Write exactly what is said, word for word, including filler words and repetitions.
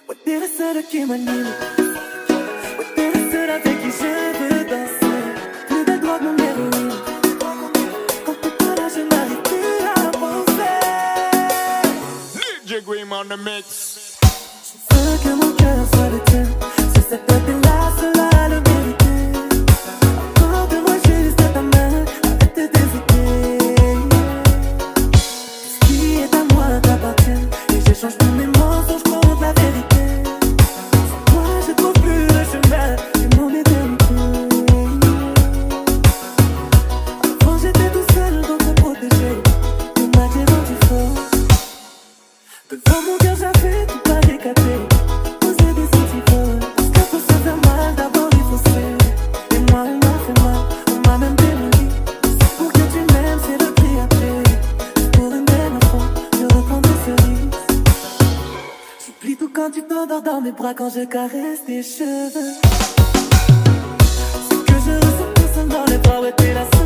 Ouais, t'es la seule qui m'anime. Ouais, t'es la seule avec qui je veux danser. Plus de drogue, mon héroïne. Quand t'es pas là, je n'arrive plus à penser. D J Grim on the mix. Je veux que mon cœur soit le tien. C'est cette tête-là, cela le mériter. Accorde-moi juste ta main, arrête d'hésiter. Ce qui est à moi t'appartient. Et j'échange tous mes mensonges contre la vérité. Sans toi, je trouve plus le chemin de mon éternité. Avant, j'étais tout seul pour te protéger. Tu m'as j'ai rendu fort. Devant mon cœur, j'avais tout barricadé. Poser des antipodes. Parce que pour se faire mal, d'abord il faut céder. Et moi, on m'a fait mal, on m'a même démoli. Pour que tu m'aimes, c'est le prix à payer. Pour une belle enfant, je reprends des cerises. J'oublie tout quand tu t'endors dans mes bras, quand je caresse tes cheveux. Ce que je ressens tout seul dans les bras, ouais, t'es la seule.